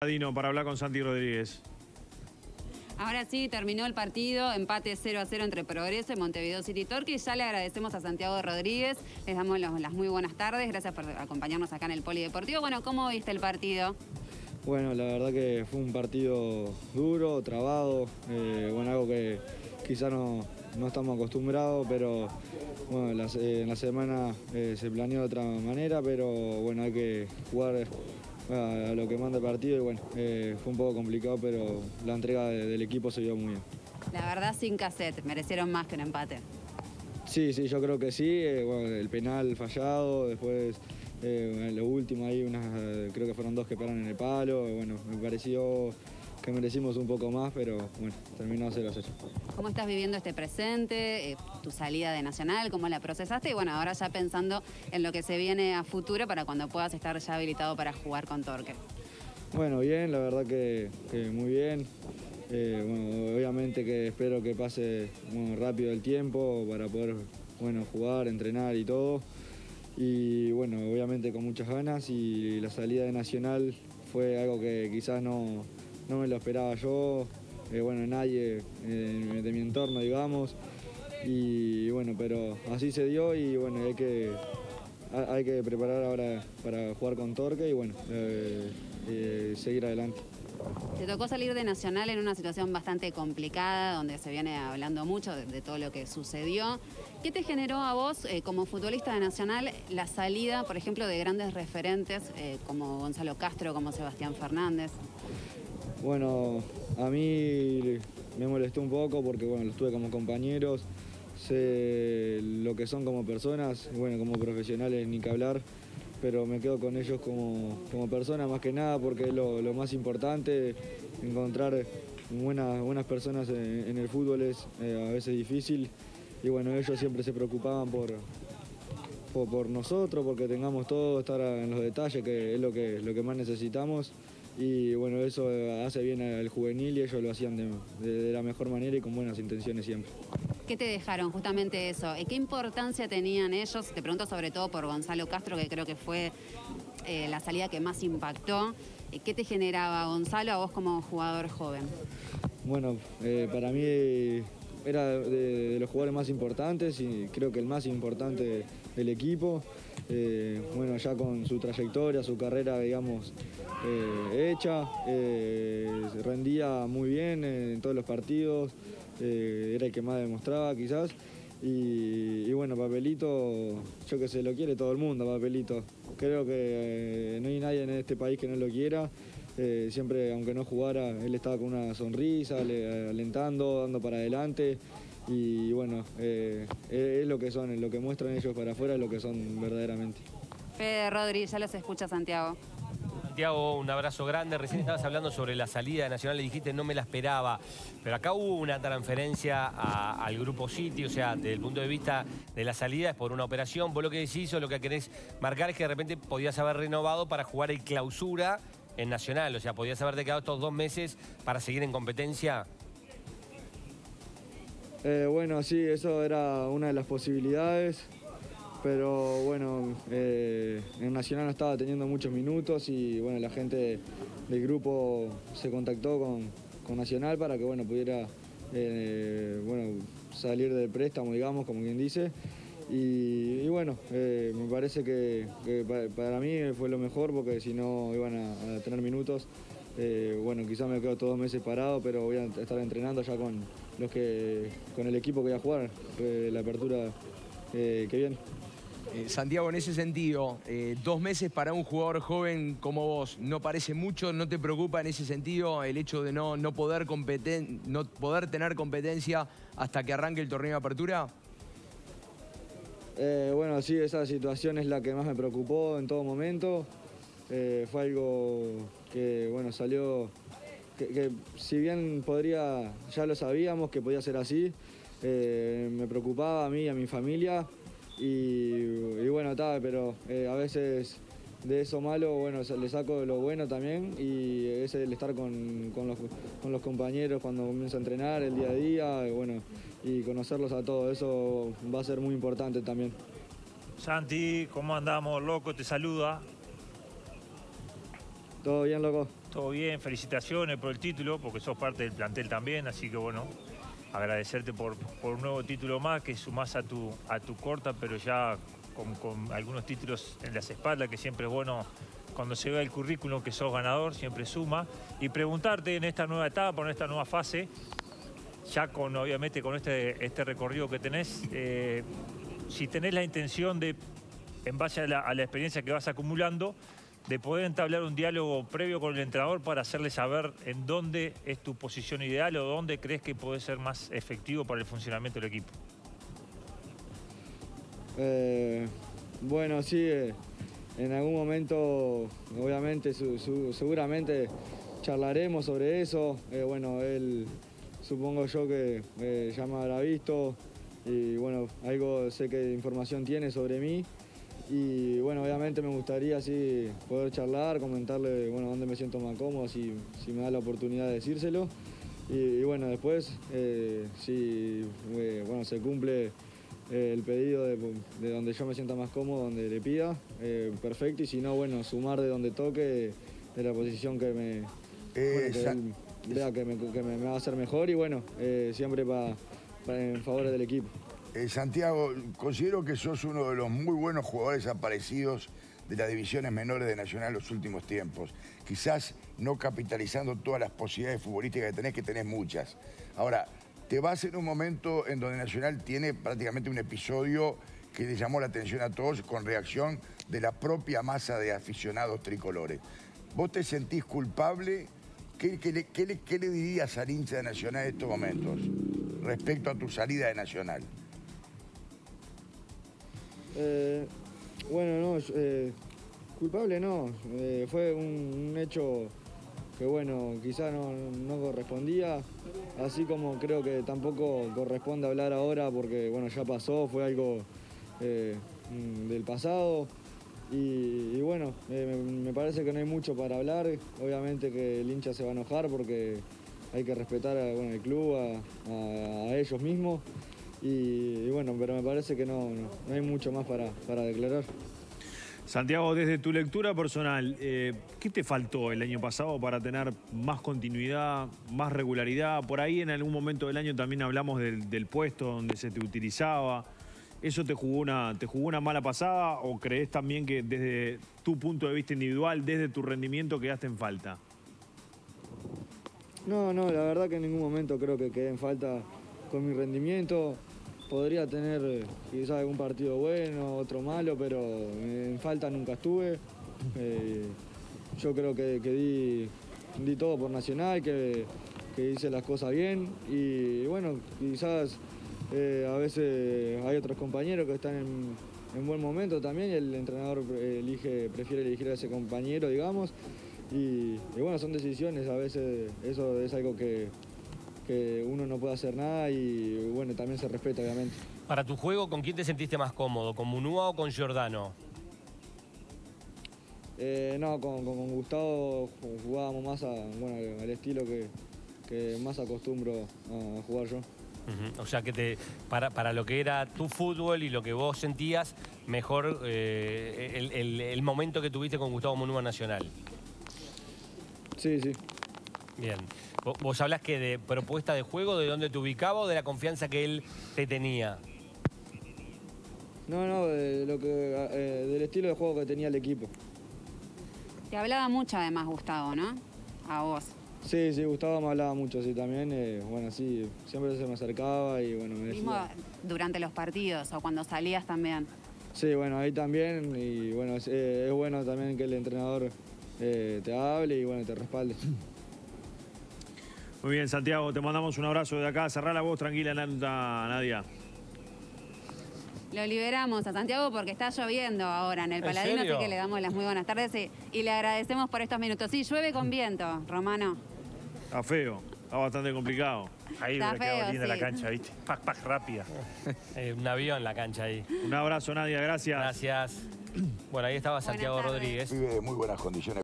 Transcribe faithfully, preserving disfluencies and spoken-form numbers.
Bernardino para hablar con Santi Rodríguez. Ahora sí, terminó el partido, empate cero a cero entre Progreso y Montevideo City Torque. Ya le agradecemos a Santiago Rodríguez, les damos los, las muy buenas tardes, gracias por acompañarnos acá en el Polideportivo. Bueno, ¿cómo viste el partido? Bueno, la verdad que fue un partido duro, trabado, eh, bueno, algo que quizá no, no estamos acostumbrados, pero bueno, la, eh, en la semana eh, se planeó de otra manera, pero bueno, hay que jugar a lo que manda el partido y bueno, eh, fue un poco complicado, pero la entrega de, del equipo se vio muy bien. La verdad, sin cassette, merecieron más que un empate. Sí, sí, yo creo que sí, eh, bueno, el penal fallado, después eh, en lo último ahí unas, creo que fueron dos que pegaron en el palo, bueno, me pareció que merecimos un poco más, pero bueno, terminó cero a cero. ¿Cómo estás viviendo este presente, eh, tu salida de Nacional, cómo la procesaste? Y bueno, ahora ya pensando en lo que se viene a futuro para cuando puedas estar ya habilitado para jugar con Torque. Bueno, bien, la verdad que, que muy bien. Eh, bueno, obviamente que espero que pase bueno, rápido el tiempo para poder bueno, jugar, entrenar y todo. Y bueno, obviamente con muchas ganas y la salida de Nacional fue algo que quizás no, no me lo esperaba yo, eh, bueno, nadie eh, de mi entorno, digamos. Y bueno, pero así se dio y bueno, hay que, hay que preparar ahora para jugar con Torque y bueno, eh, eh, seguir adelante. Te tocó salir de Nacional en una situación bastante complicada, donde se viene hablando mucho de, de todo lo que sucedió. ¿Qué te generó a vos, eh, como futbolista de Nacional, la salida, por ejemplo, de grandes referentes eh, como Gonzalo Castro, como Sebastián Fernández? Bueno, a mí me molestó un poco porque bueno, los tuve como compañeros, sé lo que son como personas, bueno, como profesionales ni que hablar. Pero me quedo con ellos como, como persona más que nada porque es lo, lo más importante, encontrar buenas, buenas personas en, en el fútbol es eh, a veces difícil y bueno, ellos siempre se preocupaban por, por, por nosotros, porque tengamos todo, estar en los detalles, que es lo que, lo que más necesitamos y bueno, eso hace bien al juvenil y ellos lo hacían de, de, de la mejor manera y con buenas intenciones siempre. ¿Qué te dejaron justamente eso? ¿Qué importancia tenían ellos? Te pregunto sobre todo por Gonzalo Castro, que creo que fue eh, la salida que más impactó. ¿Qué te generaba Gonzalo a vos como jugador joven? Bueno, eh, para mí era de, de los jugadores más importantes y creo que el más importante del equipo. Eh, bueno, ya con su trayectoria, su carrera, digamos, eh, hecha, eh, rendía muy bien en todos los partidos. Eh, era el que más demostraba quizás y, y bueno, Papelito, yo que sé, lo quiere todo el mundo, Papelito. Creo que eh, no hay nadie en este país que no lo quiera. Eh, siempre, aunque no jugara, él estaba con una sonrisa, le, alentando, dando para adelante y bueno, eh, es lo que son, lo que muestran ellos para afuera es lo que son verdaderamente. Fede, Rodri, ya los escucha Santiago. Santiago, un abrazo grande. Recién estabas hablando sobre la salida de Nacional, le dijiste no me la esperaba, pero acá hubo una transferencia a, al Grupo City, o sea, desde el punto de vista de la salida es por una operación. Vos lo que decís o lo que querés marcar es que de repente podías haber renovado para jugar el clausura en Nacional, o sea, podías haberte quedado estos dos meses para seguir en competencia. Eh, bueno, sí, eso era una de las posibilidades. Pero bueno, eh, en Nacional no estaba teniendo muchos minutos y bueno, la gente del grupo se contactó con, con Nacional para que bueno, pudiera eh, bueno, salir del préstamo, digamos, como quien dice. Y, y bueno, eh, me parece que, que para, para mí fue lo mejor porque si no iban a, a tener minutos. Eh, bueno, quizás me quedo todos dos meses parado, pero voy a estar entrenando ya con, los que, con el equipo que voy a jugar, eh, la apertura eh, que viene. Eh, Santiago, en ese sentido, eh, dos meses para un jugador joven como vos, ¿no parece mucho? ¿No te preocupa en ese sentido el hecho de no, no, poder, competen no poder tener competencia hasta que arranque el torneo de apertura? Eh, bueno, sí, esa situación es la que más me preocupó en todo momento. Eh, fue algo que, bueno, salió, que, que si bien podría, ya lo sabíamos que podía ser así, eh, me preocupaba a mí y a mi familia. Y, y bueno, está, pero eh, a veces de eso malo, bueno, le saco lo bueno también y es el estar con, con, los, con los compañeros cuando comienzo a entrenar el día a día, y bueno, y conocerlos a todos, eso va a ser muy importante también. Santi, ¿cómo andamos? Loco, te saluda. ¿Todo bien, loco? Todo todo bien, felicitaciones por el título, porque sos parte del plantel también, así que bueno, agradecerte por, por un nuevo título más que sumás a tu, a tu corta, pero ya con, con algunos títulos en las espaldas, que siempre es bueno cuando se ve el currículum que sos ganador, siempre suma. Y preguntarte en esta nueva etapa, en esta nueva fase, ya con obviamente con este, este recorrido que tenés, eh, si tenés la intención de, en base a la, a la experiencia que vas acumulando, de poder entablar un diálogo previo con el entrenador para hacerle saber en dónde es tu posición ideal o dónde crees que puede ser más efectivo para el funcionamiento del equipo. Eh, bueno, sí, eh, en algún momento, obviamente, su, su, seguramente charlaremos sobre eso. Eh, bueno, él, supongo yo que eh, ya me habrá visto y bueno, algo sé que información tiene sobre mí. Y bueno, obviamente me gustaría sí, poder charlar, comentarle bueno, dónde me siento más cómodo, si, si me da la oportunidad de decírselo. Y, y bueno, después, eh, si eh, bueno, se cumple eh, el pedido de, de donde yo me sienta más cómodo, donde le pida, eh, perfecto. Y si no, bueno, sumar de donde toque, de la posición que me, bueno, que él vea que, me, que me, me va a hacer mejor. Y bueno, eh, siempre pa, pa, en favor del equipo. Eh, Santiago, considero que sos uno de los muy buenos jugadores aparecidos de las divisiones menores de Nacional en los últimos tiempos. Quizás no capitalizando todas las posibilidades futbolísticas que tenés, que tenés muchas. Ahora, te vas en un momento en donde Nacional tiene prácticamente un episodio que le llamó la atención a todos con reacción de la propia masa de aficionados tricolores. ¿Vos te sentís culpable? ¿Qué, qué, le, qué, le, qué le dirías al hincha de Nacional en estos momentos respecto a tu salida de Nacional? Eh, bueno, no, eh, culpable no, eh, fue un, un hecho que bueno, quizás no, no correspondía, así como creo que tampoco corresponde hablar ahora porque bueno, ya pasó, fue algo eh, del pasado y, y bueno, eh, me, me parece que no hay mucho para hablar, obviamente que el hincha se va a enojar porque hay que respetar a, bueno, al club, a, a, a ellos mismos. Y, y bueno, pero me parece que no, no, no hay mucho más para, para declarar. Santiago, desde tu lectura personal, eh, ¿qué te faltó el año pasado para tener más continuidad, más regularidad? Por ahí en algún momento del año también hablamos del, del puesto donde se te utilizaba. ¿Eso te jugó, una, te jugó una mala pasada o crees también que desde tu punto de vista individual, desde tu rendimiento, quedaste en falta? No, no, la verdad que en ningún momento creo que quedé en falta con mi rendimiento. Podría tener eh, quizás algún partido bueno, otro malo, pero en falta nunca estuve. Eh, yo creo que, que di, di todo por Nacional, que, que hice las cosas bien y bueno, quizás eh, a veces hay otros compañeros que están en, en buen momento también y el entrenador elige, prefiere elegir a ese compañero, digamos. Y, y bueno, son decisiones, a veces eso es algo que... que uno no puede hacer nada y bueno, también se respeta, obviamente. Para tu juego, ¿con quién te sentiste más cómodo? ¿Con Munúa o con Giordano? Eh, no, con, con, con Gustavo jugábamos más a, bueno, al estilo que, que más acostumbro a jugar yo. Uh-huh. O sea que te, para, para lo que era tu fútbol y lo que vos sentías, mejor eh, el, el, el momento que tuviste con Gustavo Munúa Nacional. Sí, sí. Bien. Vos hablás que de propuesta de juego, ¿de dónde te ubicaba o de la confianza que él te tenía? No, no, de lo que, eh, del estilo de juego que tenía el equipo. Te hablaba mucho además Gustavo, ¿no? A vos. Sí, sí, Gustavo me hablaba mucho, sí, también. Eh, bueno, sí, siempre se me acercaba y bueno, me decía... Mismo durante los partidos o cuando salías también. Sí, bueno, ahí también y bueno, es, eh, es bueno también que el entrenador eh, te hable y bueno, te respalde. Muy bien, Santiago, te mandamos un abrazo de acá. Cerrá la voz tranquila, Nadia. Lo liberamos a Santiago porque está lloviendo ahora en el Paladino, así que le damos las muy buenas tardes y, y le agradecemos por estos minutos. Sí, llueve con viento, Romano. Está feo, está bastante complicado. Ahí Está hubiera quedado feo, linda sí. la cancha, ¿viste? Pac, pac, rápida. Eh, un avión en la cancha ahí. Un abrazo, Nadia, gracias. Gracias. Bueno, ahí estaba Santiago Rodríguez. Vive de muy buenas condiciones.